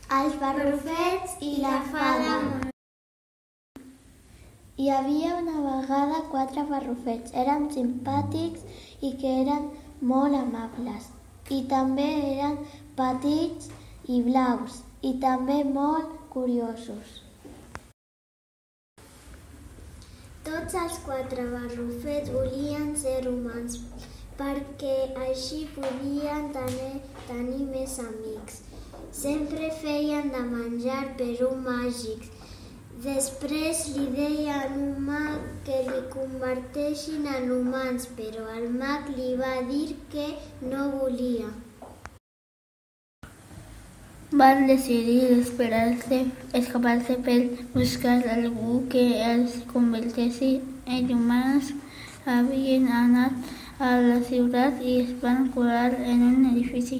Els barrufets i la fada. Hi havia una vegada 4 barrufets. Eren simpàtics i que eren molt amables. I també eren petits i blaus i també molt curiosos. Tots els 4 barrufets volien ser humans perquè així podien tenir més amics. Sempre feien de menjar per un màgic. Després li deien un mag que li converteixin en humans, però el mag li va dir que no volia. Van decidir escapar-se per buscar algú que els converteixi en humans. Havien anat a la ciutat i es van colar en un edifici.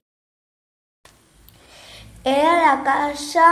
Era la casa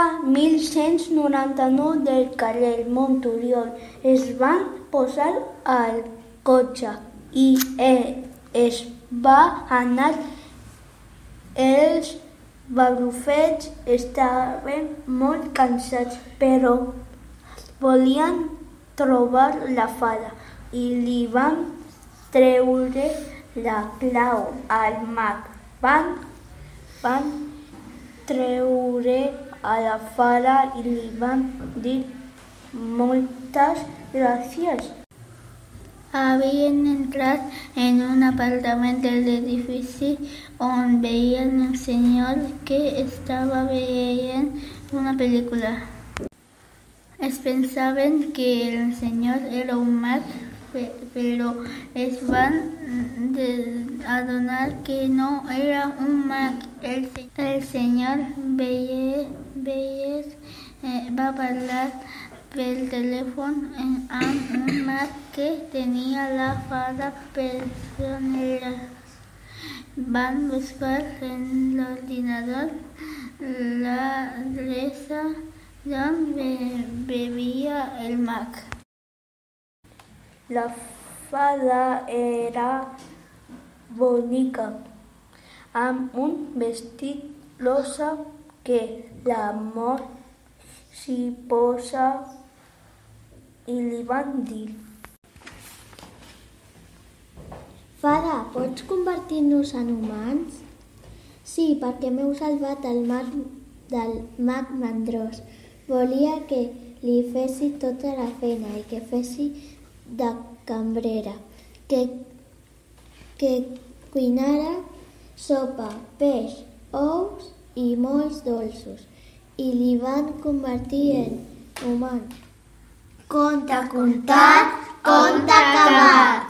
1199 del carrer Montoriol. Es van posar al cotxe i es va anar. Els barrufets estaven molt cansats, però volien trobar la fada i li van treure la clau al mag. Van treure a la fada i li van dir moltes gràcies. Havien entrat en un apartament de l'edifici on veien un senyor que estava veient una pel·lícula. Es pensaven que el senyor era un mag, però es van adonar que no era un mag. El senyor Beyes va parlar pel telèfon amb un mag que tenia la fada presonera. Van buscar en l'ordinador l'adreça d'on vivia el mag. La fada era bonica, amb un vestit rosa que l'amor s'hi posa i li van dir: Fada, pots convertir-nos en humans? Sí, perquè m'heu salvat del mag mandrós. Volia que li fessi tota la feina i que fessi de cambrera, que cuinara sopa, peix, ous i molts dolços, i li van convertir en humans. Conte contat, conte acabat.